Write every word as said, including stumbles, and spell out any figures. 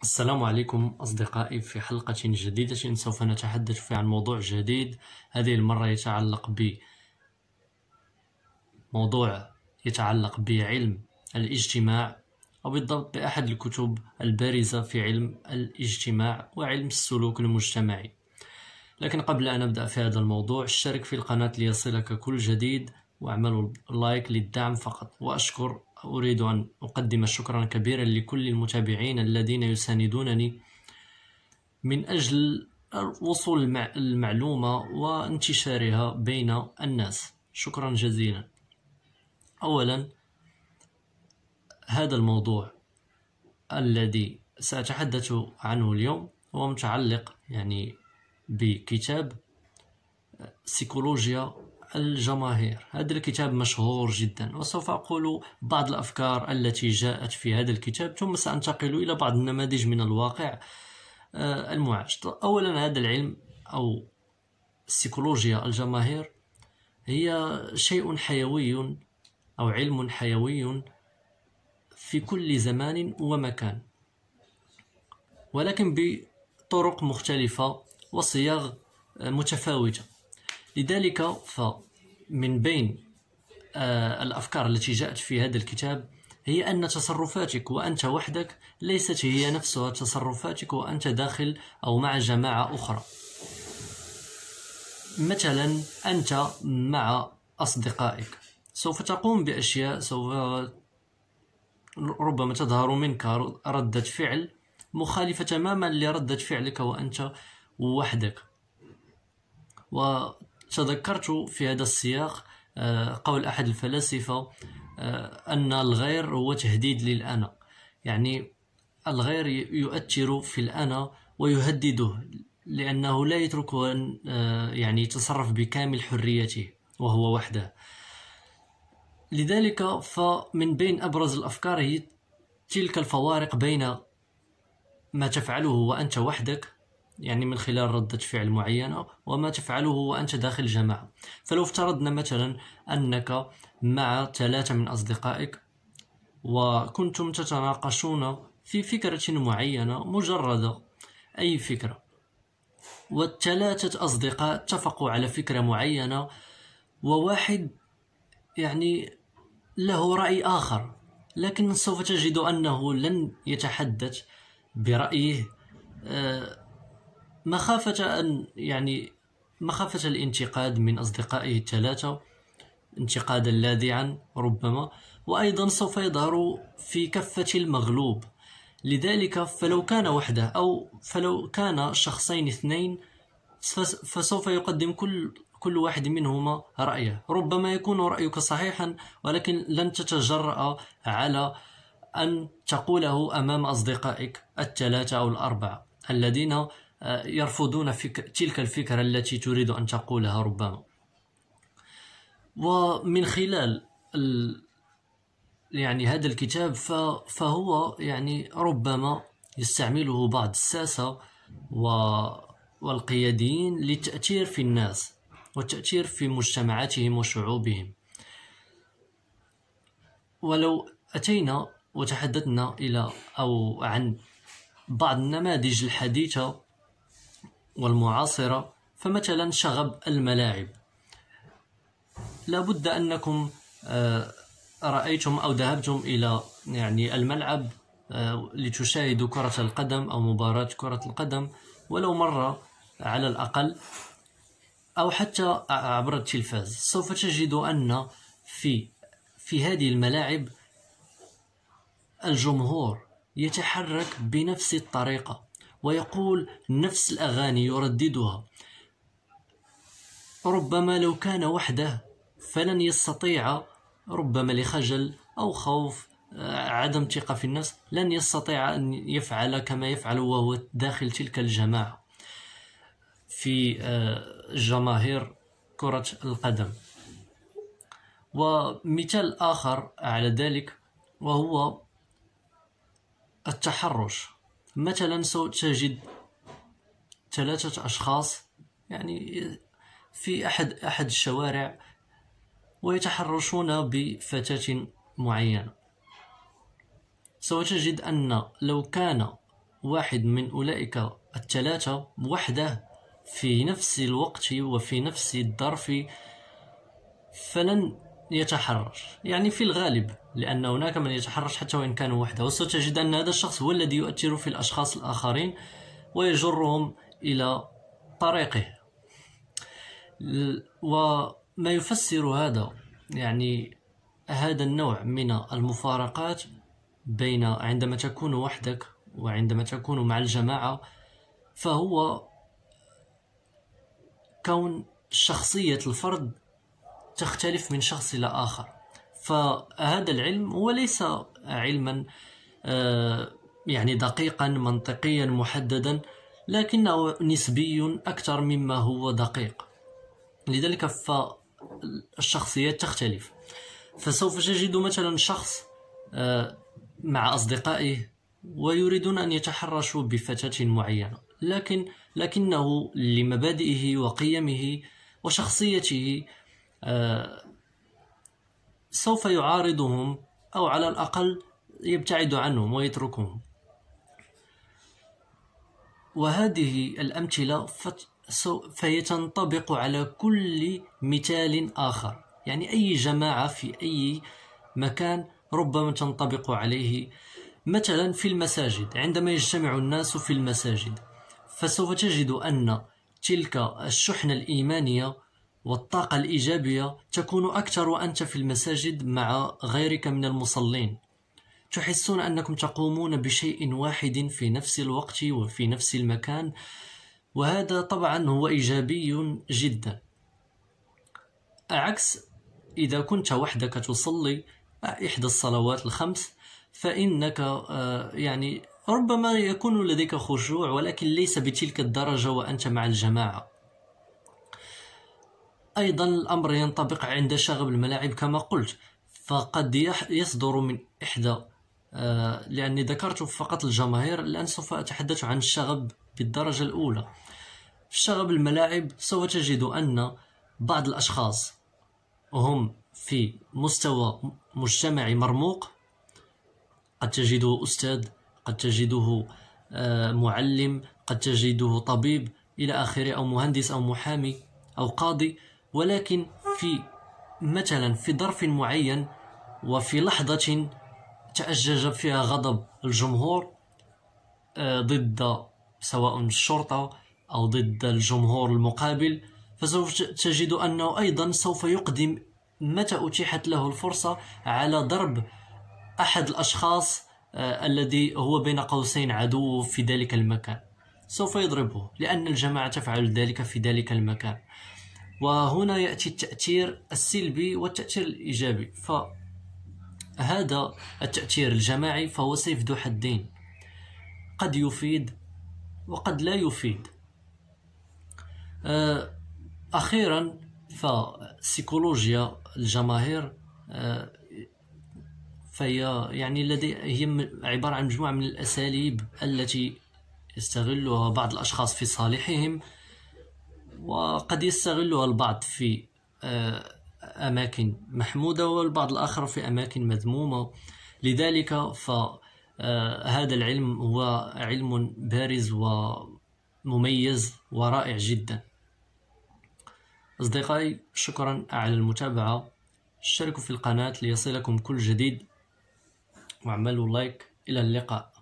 السلام عليكم أصدقائي. في حلقة جديدة سوف نتحدث فيها عن موضوع جديد. هذه المرة يتعلق بموضوع يتعلق بعلم الاجتماع، أو بالضبط بأحد الكتب البارزة في علم الاجتماع وعلم السلوك المجتمعي. لكن قبل أن أبدأ في هذا الموضوع، اشترك في القناة ليصلك كل جديد واعملوا لايك للدعم فقط. وأشكر أريد أن أقدم شكرا كبيرا لكل المتابعين الذين يساندونني من أجل وصول المعلومة وانتشارها بين الناس. شكرا جزيلا. أولا، هذا الموضوع الذي سأتحدث عنه اليوم هو متعلق يعني بكتاب سيكولوجيا الجماهير. هذا الكتاب مشهور جدا، وسوف أقول بعض الأفكار التي جاءت في هذا الكتاب، ثم سأنتقل إلى بعض النماذج من الواقع المعاش. أولا، هذا العلم أو سيكولوجيا الجماهير هي شيء حيوي أو علم حيوي في كل زمان ومكان، ولكن بطرق مختلفة وصياغ متفاوتة. لذلك فمن بين الأفكار التي جاءت في هذا الكتاب هي أن تصرفاتك وأنت وحدك ليست هي نفسها تصرفاتك وأنت داخل أو مع جماعة أخرى. مثلا أنت مع أصدقائك سوف تقوم بأشياء سوف ربما تظهر منك ردة فعل مخالفة تماما لردة فعلك وأنت وحدك. وتذكرت في هذا السياق قول أحد الفلاسفة أن الغير هو تهديد للأنا، يعني الغير يؤثر في الأنا ويهدده لأنه لا يتركه أن يعني يتصرف بكامل حريته وهو وحده. لذلك فمن بين أبرز الأفكار هي تلك الفوارق بين ما تفعله وأنت وحدك، يعني من خلال ردة فعل معينة، وما تفعله وأنت داخل جماعة. فلو افترضنا مثلا أنك مع ثلاثة من أصدقائك وكنتم تتناقشون في فكرة معينة، مجرد أي فكرة، والثلاثة أصدقاء اتفقوا على فكرة معينة، وواحد يعني له رأي آخر، لكن سوف تجد أنه لن يتحدث برأيه مخافة أن يعني مخافة الانتقاد من أصدقائه الثلاثة، انتقادا لاذعا ربما، وأيضا سوف يظهر في كفة المغلوب. لذلك فلو كان وحده أو فلو كان شخصين اثنين فسوف يقدم كل كل واحد منهما رأيه. ربما يكون رأيك صحيحا، ولكن لن تتجرأ على أن تقوله أمام أصدقائك الثلاثة أو الأربعة الذين يرفضون فكر تلك الفكرة التي تريد أن تقولها ربما. ومن خلال ال يعني هذا الكتاب فهو يعني ربما يستعمله بعض الساسة والقياديين للتأثير في الناس والتأثير في مجتمعاتهم وشعوبهم. ولو أتينا وتحدثنا إلى أو عن بعض النماذج الحديثة والمعاصرة، فمثلا شغب الملاعب. لابد أنكم رأيتم أو ذهبتم إلى يعني الملعب لتشاهدوا كرة القدم أو مباراة كرة القدم ولو مرة على الأقل، أو حتى عبر التلفاز. سوف تجد أن في في هذه الملاعب الجمهور يتحرك بنفس الطريقة ويقول نفس الأغاني يرددها. ربما لو كان وحده فلن يستطيع، ربما لخجل أو خوف عدم ثقة في النفس، لن يستطيع أن يفعل كما يفعل وهو داخل تلك الجماعة في جماهير كرة القدم. ومثال آخر على ذلك وهو التحرش. مثلا ستجد ثلاثة أشخاص يعني في أحد أحد الشوارع ويتحرشون بفتاة معينة. سوف تجد أن لو كان واحد من أولئك الثلاثة وحده في نفس الوقت وفي نفس الظرف فلن يتحرش، يعني في الغالب، لأن هناك من يتحرش حتى وإن كان وحده، وستجد أن هذا الشخص هو الذي يؤثر في الأشخاص الآخرين ويجرهم إلى طريقه. وما يفسر هذا يعني هذا النوع من المفارقات بين عندما تكون وحدك وعندما تكون مع الجماعة، فهو كون شخصية الفرد تختلف من شخص إلى آخر. فهذا العلم هو ليس علما يعني دقيقا منطقيا محددا، لكنه نسبي أكثر مما هو دقيق. لذلك فالشخصيات تختلف. فسوف تجد مثلا شخص مع أصدقائه ويريدون أن يتحرشوا بفتاة معينة، لكن لكنه لمبادئه وقيمه وشخصيته سوف يعارضهم، أو على الأقل يبتعد عنهم ويتركهم. وهذه الأمثلة فهي تنطبق على كل مثال آخر، يعني أي جماعة في أي مكان ربما تنطبق عليه. مثلا في المساجد، عندما يجتمع الناس في المساجد فسوف تجد أن تلك الشحنة الإيمانية والطاقة الإيجابية تكون أكثر وأنت في المساجد مع غيرك من المصلين. تحسون أنكم تقومون بشيء واحد في نفس الوقت وفي نفس المكان، وهذا طبعا هو إيجابي جدا. عكس إذا كنت وحدك تصلي إحدى الصلوات الخمس، فإنك يعني ربما يكون لديك خشوع، ولكن ليس بتلك الدرجة وأنت مع الجماعة. أيضا الأمر ينطبق عند شغب الملاعب كما قلت، فقد يصدر من إحدى لأني ذكرت فقط الجماهير، الآن سوف أتحدث عن الشغب بالدرجة الأولى. في شغب الملاعب سوف تجد أن بعض الأشخاص هم في مستوى مجتمعي مرموق، قد تجده أستاذ، قد تجده معلم، قد تجده طبيب إلى آخره، أو مهندس أو محامي أو قاضي، ولكن في مثلا في ظرف معين وفي لحظة تأجج فيها غضب الجمهور ضد سواء الشرطة أو ضد الجمهور المقابل، فسوف تجد أنه أيضا سوف يقدم متى أتيحت له الفرصة على ضرب أحد الأشخاص الذي هو بين قوسين عدو في ذلك المكان، سوف يضربه لأن الجماعة تفعل ذلك في ذلك المكان. وهنا يأتي التأثير السلبي والتأثير الإيجابي. فهذا التأثير الجماعي فهو سيف ذو حدين، قد يفيد وقد لا يفيد. أخيرا فسيكولوجيا الجماهير فهي يعني لدي هي عبارة عن مجموعة من الأساليب التي يستغلها بعض الأشخاص في صالحهم، وقد يستغلها البعض في أماكن محمودة والبعض الآخر في أماكن مذمومة. لذلك فهذا العلم هو علم بارز ومميز ورائع جدا. أصدقائي، شكرا على المتابعة، اشتركوا في القناة ليصلكم كل جديد، واعملوا لايك. إلى اللقاء.